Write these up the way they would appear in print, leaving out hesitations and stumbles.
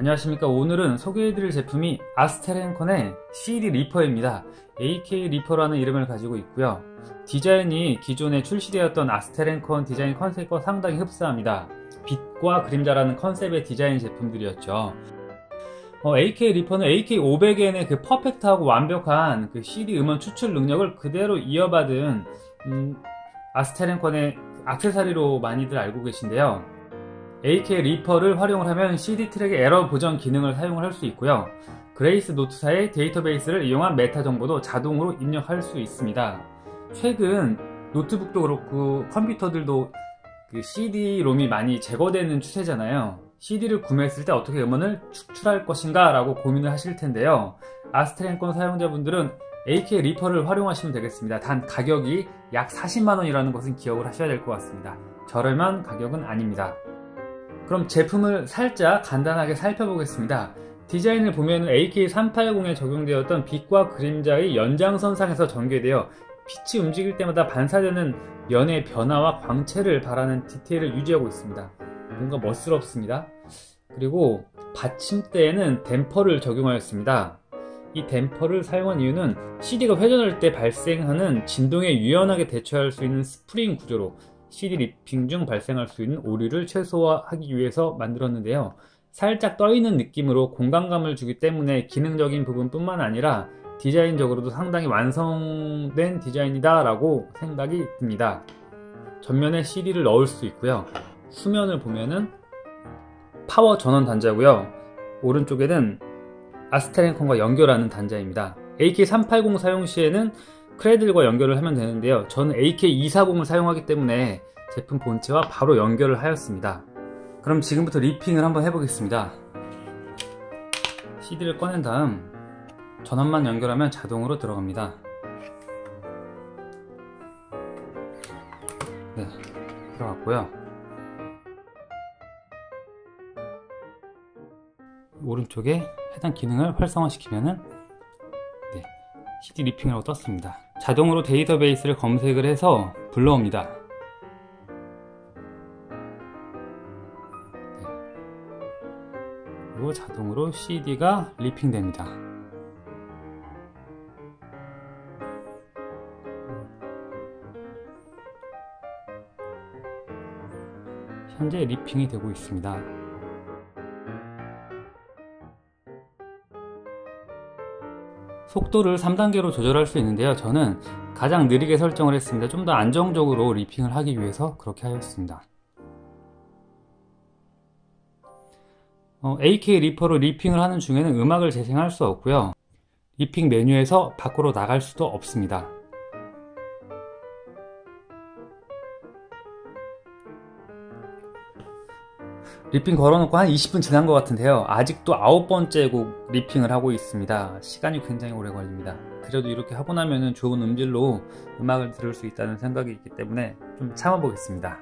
안녕하십니까. 오늘은 소개해드릴 제품이 아스테렌콘의 CD 리퍼입니다. AK 리퍼라는 이름을 가지고 있고요. 디자인이 기존에 출시되었던 아스테렌콘 디자인 컨셉과 상당히 흡사합니다. 빛과 그림자라는 컨셉의 디자인 제품들이었죠. AK 리퍼는 AK500N의 그 퍼펙트하고 완벽한 그 CD 음원 추출 능력을 그대로 이어받은 아스테렌콘의 액세서리로 많이들 알고 계신데요. AK 리퍼를 활용을 하면 CD 트랙의 에러 보정 기능을 사용을 할 수 있고요. 그레이스 노트사의 데이터베이스를 이용한 메타 정보도 자동으로 입력할 수 있습니다. 최근 노트북도 그렇고 컴퓨터들도 그 CD-롬이 많이 제거되는 추세잖아요. CD를 구매했을 때 어떻게 음원을 추출할 것인가 라고 고민을 하실 텐데요. 아스테렌콘 사용자분들은 AK 리퍼를 활용하시면 되겠습니다. 단 가격이 약 40만원이라는 것은 기억을 하셔야 될 것 같습니다. 저렴한 가격은 아닙니다. 그럼 제품을 살짝 간단하게 살펴보겠습니다. 디자인을 보면 AK380에 적용되었던 빛과 그림자의 연장선상에서 전개되어 빛이 움직일 때마다 반사되는 연의 변화와 광채를 발하는 디테일을 유지하고 있습니다. 뭔가 멋스럽습니다. 그리고 받침대에는 댐퍼를 적용하였습니다. 이 댐퍼를 사용한 이유는 CD가 회전할 때 발생하는 진동에 유연하게 대처할 수 있는 스프링 구조로 CD 리핑 중 발생할 수 있는 오류를 최소화하기 위해서 만들었는데요. 살짝 떠있는 느낌으로 공간감을 주기 때문에 기능적인 부분뿐만 아니라 디자인적으로도 상당히 완성된 디자인이다 라고 생각이 듭니다. 전면에 CD를 넣을 수 있고요. 후면을 보면은 파워 전원 단자고요. 오른쪽에는 아스테렌콘과 연결하는 단자입니다. AK380 사용 시에는 크레들과 연결을 하면 되는데요. 저는 AK240을 사용하기 때문에 제품 본체와 바로 연결을 하였습니다. 그럼 지금부터 리핑을 한번 해보겠습니다. CD를 꺼낸 다음 전원만 연결하면 자동으로 들어갑니다. 네, 들어갔고요. 오른쪽에 해당 기능을 활성화시키면은 CD 리핑이라고 떴습니다. 자동으로 데이터베이스를 검색을 해서 불러옵니다. 그리고 자동으로 CD가 리핑됩니다. 현재 리핑이 되고 있습니다. 속도를 3단계로 조절할 수 있는데요. 저는 가장 느리게 설정을 했습니다. 좀 더 안정적으로 리핑을 하기 위해서 그렇게 하였습니다. AK 리퍼로 리핑을 하는 중에는 음악을 재생할 수 없고요. 리핑 메뉴에서 밖으로 나갈 수도 없습니다. 리핑 걸어놓고 한 20분 지난 것 같은데요. 아직도 9번째 곡 리핑을 하고 있습니다. 시간이 굉장히 오래 걸립니다. 그래도 이렇게 하고 나면 좋은 음질로 음악을 들을 수 있다는 생각이 있기 때문에 좀 참아보겠습니다.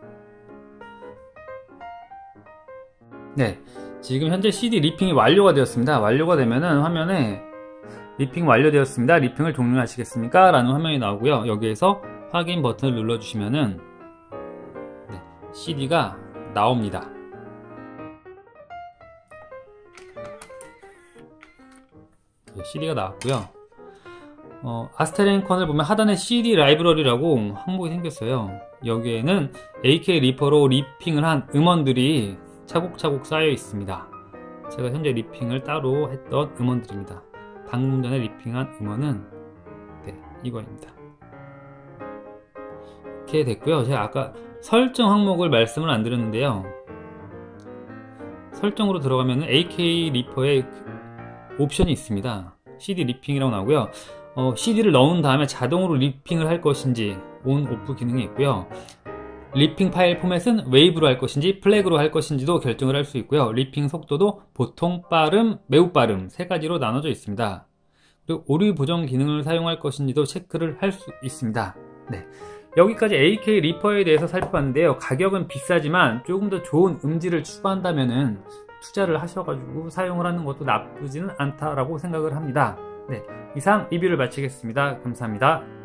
네, 지금 현재 CD 리핑이 완료가 되었습니다. 완료가 되면은 화면에 리핑 완료되었습니다. 리핑을 종료하시겠습니까? 라는 화면이 나오고요. 여기에서 확인 버튼을 눌러주시면은 CD가 나옵니다. CD가 나왔고요. 아스테렌콘을 보면 하단에 CD 라이브러리라고 항목이 생겼어요. 여기에는 AK 리퍼로 리핑을 한 음원들이 차곡차곡 쌓여 있습니다. 제가 현재 리핑을 따로 했던 음원들입니다. 방금 전에 리핑한 음원은 이거입니다. 이렇게 됐고요. 제가 아까 설정 항목을 말씀을 안 드렸는데요. 설정으로 들어가면 AK 리퍼의 옵션이 있습니다. CD 리핑이라고 나오고요. CD를 넣은 다음에 자동으로 리핑을 할 것인지 온, 오프 기능이 있고요. 리핑 파일 포맷은 웨이브로 할 것인지 플래그로 할 것인지도 결정을 할 수 있고요. 리핑 속도도 보통, 빠름, 매우 빠름 세 가지로 나눠져 있습니다. 그리고 오류 보정 기능을 사용할 것인지도 체크를 할 수 있습니다. 네, 여기까지 AK 리퍼에 대해서 살펴봤는데요. 가격은 비싸지만 조금 더 좋은 음질을 추구한다면은 투자를 하셔가지고 사용을 하는 것도 나쁘지는 않다라고 생각을 합니다. 네, 이상 리뷰를 마치겠습니다. 감사합니다.